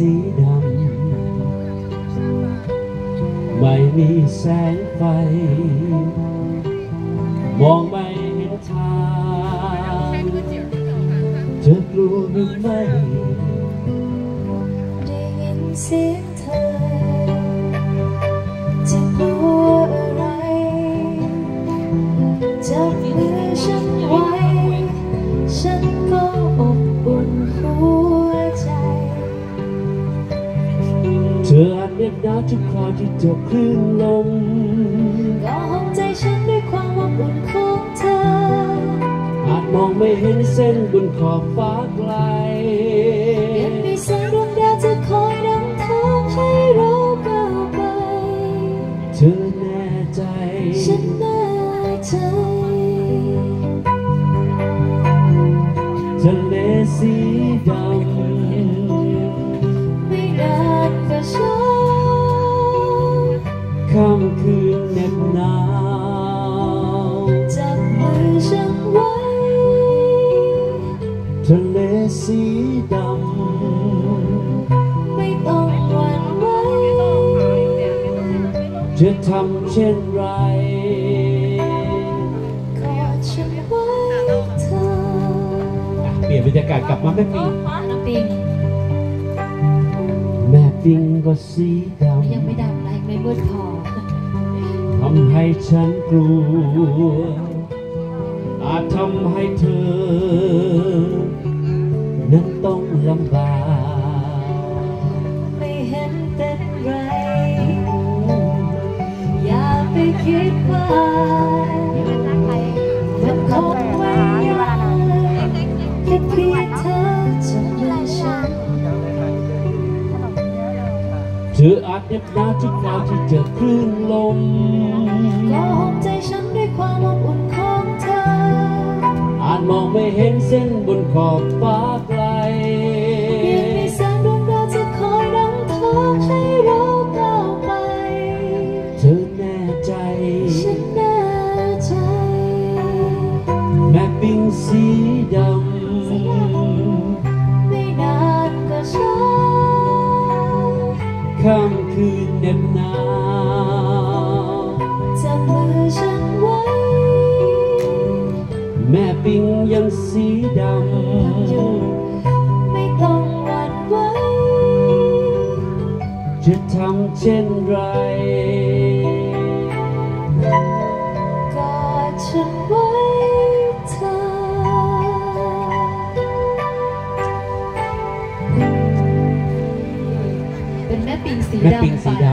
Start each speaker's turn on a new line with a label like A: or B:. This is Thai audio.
A: สีดำไม่มีแสงไฟมองไม่เห็นทางเธอกลัวหรือไม่
B: ได้ยินเสียงเธอจะกลัวอะไรจับมือฉันไว้ฉันก็อบอุ่นหัวใจ
A: เธออาจเหน็บหนาวทุกคราวที่เจอคลื่นลม
B: ก็ห้องใจฉันด้วยความอบอุ่นของเธอ
A: อาจมองไม่เห็นเส้นบนขอบฟ้าไกล
B: ยังมีแสงดวงดาวจะคอยนำทางให้เราก้าวไป
A: เธอแน่ใจ
B: ฉันแน่ใจ
A: ทะเลสีดำ
B: ไม่นานก็เช้า
A: ค่ำคืนเหน็บหนาว
B: จับมือฉันไว้
A: ทะเลสีดำ
B: ไม่ต้องหวั่นไหว
A: จะทำเช่นไร
B: กอดฉันไว้เธอ
A: เปลี่ยนบรรยากาศกลับมาแม่ปิงแม่ปิงก็สีดำ
B: ยังไม่ดำอะไรไม่มืดพอ
A: ทำให้ฉันกลัวอาจทำให้เธอนั้นต้องลำบาก
B: ไม่เห็นเป็นไรอย่าไปคิดว่ามันคงไม่ยากแค่เพียงเธอจะไม่ฉัน
A: เธออาจเหน็บหนาวทุกคราวที่เจอคลื่นลม
B: ก็ห้องใจฉันด้วยความอบอุ่นของเธอ
A: อาจมองไม่เห็นเส้นบนขอบฟ้าไกล
B: ยังมีแสงดวงดาวจะคอยนำทางให้เราก้าวไป
A: เธอแน่ใจ
B: ฉันแน่ใจ
A: แม่ปิงสีดำ
B: ไม่นานก็เช้า
A: ค่ำคืนเหน็บหนาว
B: จับมือฉันไว้
A: แม่ปิงยังสีดำ
B: ไม่ต้องหวั่นไหว
A: จะทำเช่นไร
B: กอดฉันไว้เธอเป็นแม่ปิงสีดำ